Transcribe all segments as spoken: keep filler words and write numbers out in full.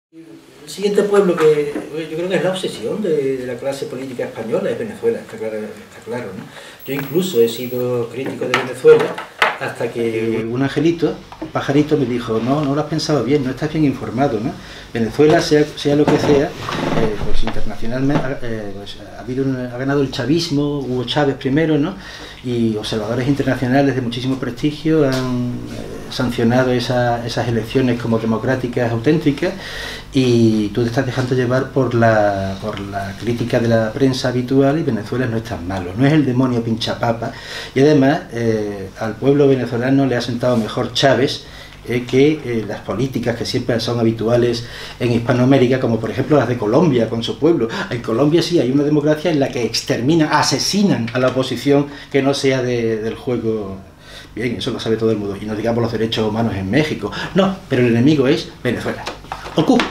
El siguiente pueblo que yo creo que es la obsesión de, de la clase política española es Venezuela, está claro, está claro, ¿no? Yo incluso he sido crítico de Venezuela hasta que un angelito, un pajarito me dijo, no, no lo has pensado bien, no estás bien informado, ¿no? Venezuela, sea, sea lo que sea, eh, pues internacionalmente eh, pues, ha, habido un, ha ganado el chavismo, Hugo Chávez primero, ¿no? Y observadores internacionales de muchísimo prestigio han eh, sancionado esa, esas elecciones como democráticas auténticas, y tú te estás dejando llevar por la, por la crítica de la prensa habitual, y Venezuela no es tan malo, no es el demonio pinchapapa, y además eh, al pueblo venezolano le ha sentado mejor Chávez eh, que eh, las políticas que siempre son habituales en Hispanoamérica, como por ejemplo las de Colombia con su pueblo. En Colombia sí hay una democracia en la que exterminan, asesinan a la oposición que no sea de, del juego. Bien, eso lo sabe todo el mundo, y no digamos los derechos humanos en México, no, pero el enemigo es Venezuela, o Cuba,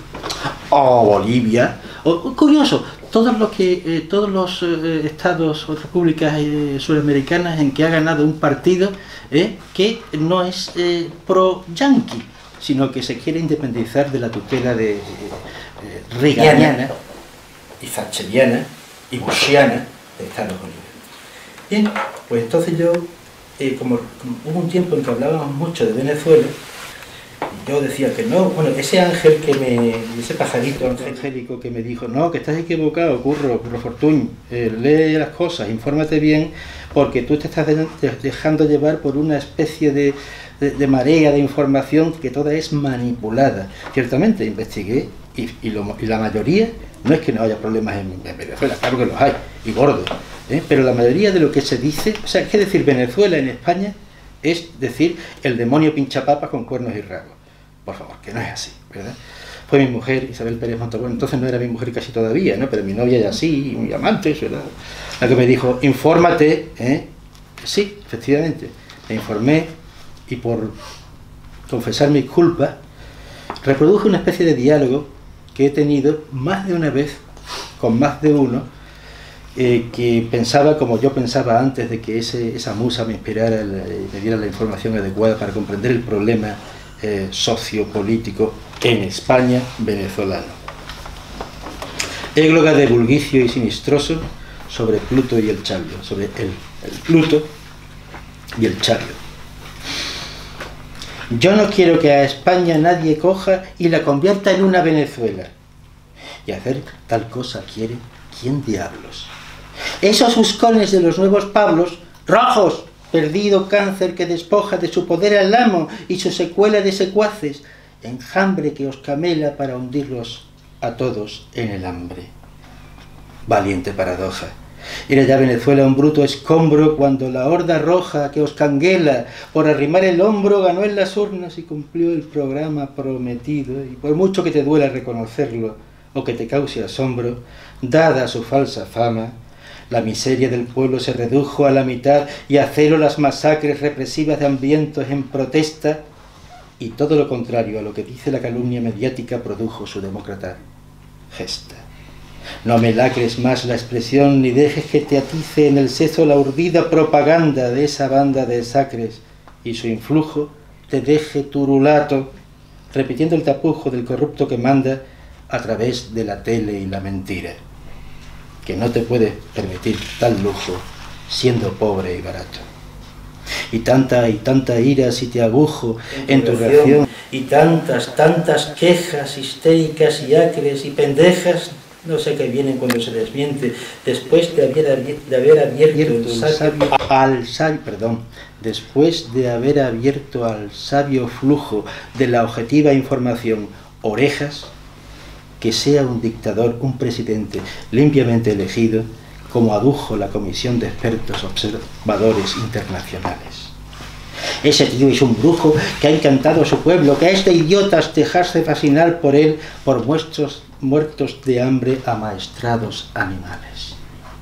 o Bolivia, o, o curioso, todos los que eh, todos los eh, estados o repúblicas eh, suramericanas en que ha ganado un partido eh, que no es eh, pro-yanqui, sino que se quiere independizar de la tutela de eh, eh, reaganiana y thatcheriana y bushiana de Estados Unidos. Bien, pues entonces yo, eh, como, como hubo un tiempo en que hablábamos mucho de Venezuela, yo decía que no, bueno, ese ángel que me, ese pajarito angélico que me dijo, no, que estás equivocado, Curro, Curro Fortuny, eh, lee las cosas, infórmate bien, porque tú te estás de, de, dejando llevar por una especie de, de, de marea de información que toda es manipulada. Ciertamente, investigué, y, y, lo, y la mayoría, no es que no haya problemas en, en Venezuela, claro que los hay, y gordos, ¿eh? Pero la mayoría de lo que se dice, o sea, es que decir Venezuela en España es decir el demonio pinchapapas con cuernos y rabos. Por favor, que no es así, ¿verdad? Fue mi mujer, Isabel Pérez Montalbán, entonces no era mi mujer casi todavía, ¿no? Pero mi novia ya sí, mi amante, ¿verdad? La que me dijo, infórmate, ¿eh? Sí, efectivamente, me informé, y por confesar mis culpas, reproduje una especie de diálogo que he tenido más de una vez, con más de uno, eh, que pensaba como yo pensaba antes de que ese, esa musa me inspirara y me diera la información adecuada para comprender el problema Eh, sociopolítico en España venezolano. Égloga de bulguicio y sinistroso sobre Pluto y el Chavio, sobre el, el Pluto y el Chavio. Yo no quiero que a España nadie coja y la convierta en una Venezuela. Y hacer tal cosa quiere, ¿quién diablos? Esos huscones de los nuevos Pablos, rojos, perdido cáncer que despoja de su poder al amo y su secuela de secuaces, enjambre que os camela para hundirlos a todos en el hambre. Valiente paradoja. Era ya Venezuela un bruto escombro cuando la horda roja que os canguela por arrimar el hombro ganó en las urnas y cumplió el programa prometido, y por mucho que te duela reconocerlo o que te cause asombro, dada su falsa fama, la miseria del pueblo se redujo a la mitad y a cero las masacres represivas de hambrientos en protesta, y todo lo contrario a lo que dice la calumnia mediática produjo su demócrata gesta. No me lacres más la expresión ni dejes que te atice en el seso la urdida propaganda de esa banda de sacres y su influjo te deje turulato, repitiendo el tapujo del corrupto que manda a través de la tele y la mentira, que no te puedes permitir tal lujo siendo pobre y barato. Y tanta y tanta ira si te agujo en tu reacción, y tantas, tantas quejas histéricas y acres y pendejas, no sé qué vienen cuando se desmiente, después de haber, de haber abierto el sabio, al sabio, perdón, después de haber abierto al sabio flujo de la objetiva información orejas, que sea un dictador, un presidente limpiamente elegido, como adujo la comisión de expertos observadores internacionales. Ese tío es un brujo que ha encantado a su pueblo, que es de idiotas dejarse fascinar por él, por muertos, muertos de hambre amaestrados animales.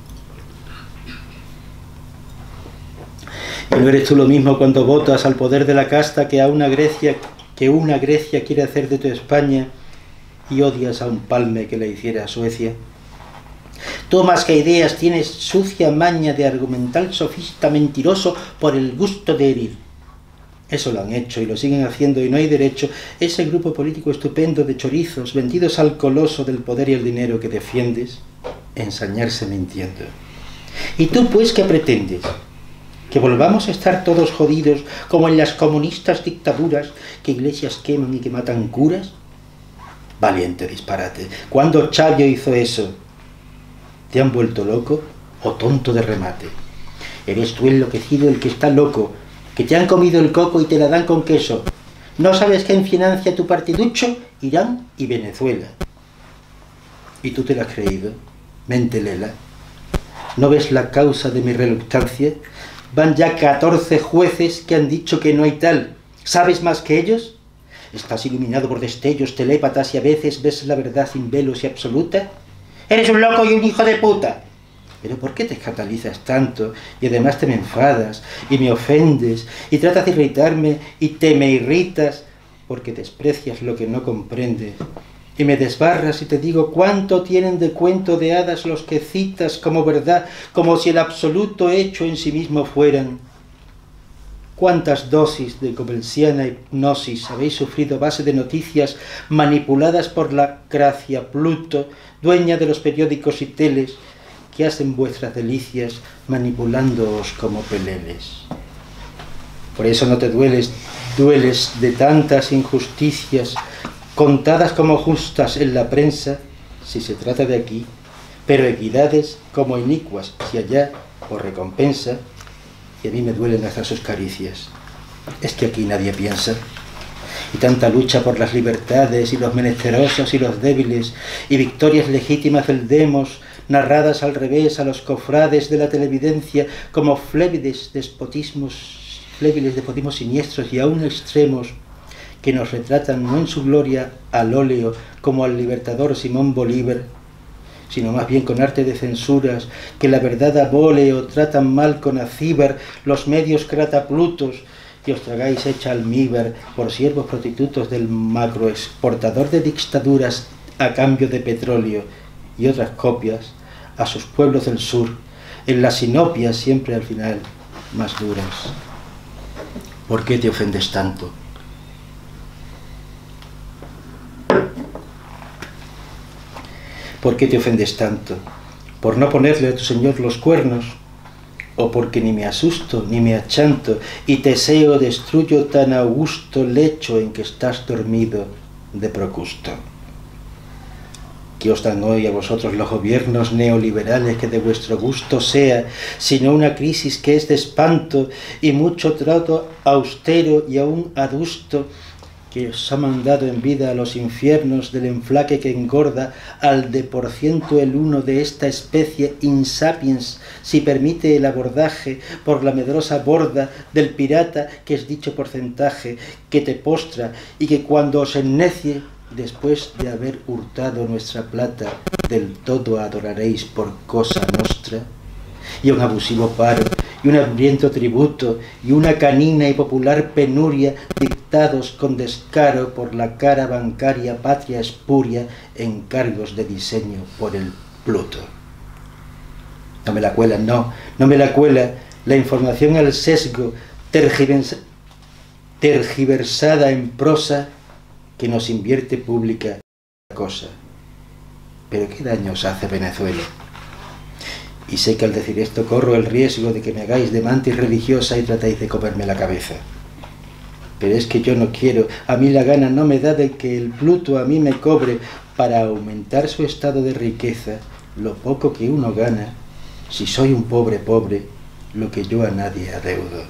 ¿Y no eres tú lo mismo cuando votas al poder de la casta que a una Grecia, que una Grecia quiere hacer de tu España, y odias a un palme que le hiciera a Suecia? Tú más que ideas tienes sucia maña de argumental sofista mentiroso por el gusto de herir. Eso lo han hecho y lo siguen haciendo y no hay derecho. Ese grupo político estupendo de chorizos vendidos al coloso del poder y el dinero que defiendes, ensañarse mintiendo. ¿Y tú pues qué pretendes? ¿Que volvamos a estar todos jodidos como en las comunistas dictaduras que iglesias queman y que matan curas? Valiente disparate. ¿Cuándo Chavio hizo eso? ¿Te han vuelto loco o tonto de remate? Eres tú enloquecido el que está loco, que te han comido el coco y te la dan con queso. ¿No sabes quién financia tu partiducho? Irán y Venezuela. ¿Y tú te lo has creído? Mente lela. ¿No ves la causa de mi reluctancia? Van ya catorce jueces que han dicho que no hay tal. ¿Sabes más que ellos? ¿Estás iluminado por destellos telépatas y a veces ves la verdad sin velos y absoluta? ¡Eres un loco y un hijo de puta! ¿Pero por qué te escandalizas tanto? Y además te me enfadas y me ofendes y tratas de irritarme y te me irritas porque desprecias lo que no comprendes. Y me desbarras y te digo cuánto tienen de cuento de hadas los que citas como verdad, como si el absoluto hecho en sí mismo fueran. ¿Cuántas dosis de goebbelsiana hipnosis habéis sufrido a base de noticias manipuladas por la Gracia Pluto, dueña de los periódicos y teles, que hacen vuestras delicias manipulándoos como peleles? Por eso no te dueles, dueles de tantas injusticias, contadas como justas en la prensa, si se trata de aquí, pero equidades como inicuas, si allá, por recompensa, y a mí me duelen hasta sus caricias. Es que aquí nadie piensa. Y tanta lucha por las libertades, y los menesterosos y los débiles, y victorias legítimas del demos, narradas al revés a los cofrades de la televidencia como flébiles despotismos, flébiles despotismos siniestros y aún extremos, que nos retratan no en su gloria al óleo como al libertador Simón Bolívar, sino más bien con arte de censuras, que la verdad abole o tratan mal con acíbar los medios crataplutos, y os tragáis hecha almíbar por siervos prostitutos del macroexportador de dictaduras a cambio de petróleo y otras copias a sus pueblos del sur, en las sinopias siempre al final más duras. ¿Por qué te ofendes tanto? ¿Por qué te ofendes tanto? ¿Por no ponerle a tu Señor los cuernos? ¿O porque ni me asusto ni me achanto y teseo destruyo tan augusto lecho en que estás dormido de Procusto? ¿Qué os dan hoy a vosotros los gobiernos neoliberales que de vuestro gusto sea, sino una crisis que es de espanto y mucho trato austero y aún adusto, que os ha mandado en vida a los infiernos del enflaque que engorda al de por ciento el uno de esta especie insapiens, si permite el abordaje por la medrosa borda del pirata que es dicho porcentaje, que te postra y que cuando os ennecie, después de haber hurtado nuestra plata, del todo adoraréis por cosa nostra? Y un abusivo paro, y un hambriento tributo, y una canina y popular penuria, dictados con descaro por la cara bancaria patria espuria, en cargos de diseño por el Pluto. No me la cuela, no, no me la cuela la información al sesgo, tergivers tergiversada en prosa, que nos invierte pública cosa. Pero ¿qué daño os hace Venezuela? Y sé que al decir esto corro el riesgo de que me hagáis de mantis religiosa y tratáis de comerme la cabeza. Pero es que yo no quiero, a mí la gana no me da de que el Pluto a mí me cobre para aumentar su estado de riqueza lo poco que uno gana, si soy un pobre pobre, lo que yo a nadie adeudo.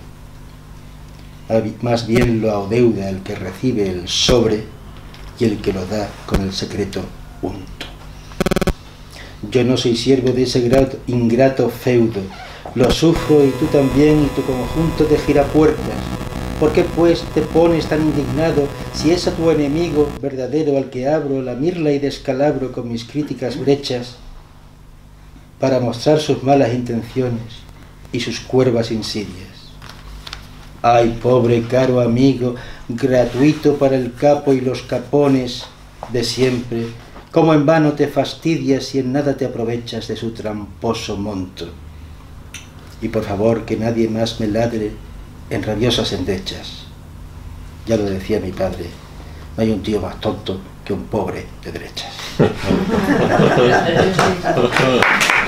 Más bien lo adeuda el que recibe el sobre y el que lo da con el secreto unto. Yo no soy siervo de ese ingrato feudo, lo sufro y tú también y tu conjunto de girapuertas. ¿Por qué pues te pones tan indignado si es a tu enemigo verdadero al que abro la mirla y descalabro con mis críticas brechas para mostrar sus malas intenciones y sus cuervas insidias? Ay, pobre caro amigo, gratuito para el capo y los capones de siempre, cómo en vano te fastidias y en nada te aprovechas de su tramposo monto. Y por favor que nadie más me ladre en rabiosas endechas. ya lo decía mi padre, no hay un tío más tonto que un pobre de derechas.